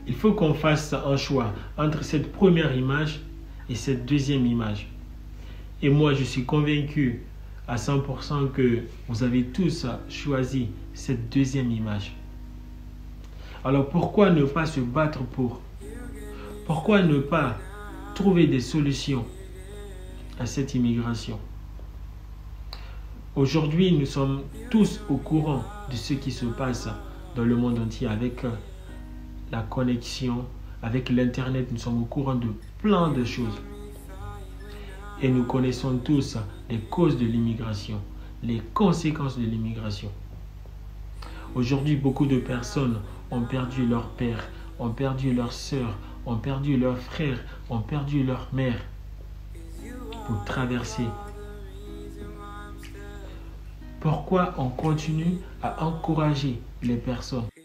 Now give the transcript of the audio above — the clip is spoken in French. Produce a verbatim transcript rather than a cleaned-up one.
il faut qu'on fasse un choix entre cette première image et cette deuxième image. Et moi, je suis convaincu à cent pour cent que vous avez tous choisi cette deuxième image. Alors pourquoi ne pas se battre pour? Pourquoi ne pas trouver des solutions à cette immigration? Aujourd'hui, nous sommes tous au courant de ce qui se passe dans le monde entier avec la connexion, avec l'Internet. Nous sommes au courant de plein de choses. Et nous connaissons tous les causes de l'immigration, les conséquences de l'immigration. Aujourd'hui, beaucoup de personnes ont perdu leur père, ont perdu leur sœur, ont perdu leurs frères, ont perdu leur mère pour traverser. Pourquoi on continue à encourager les personnes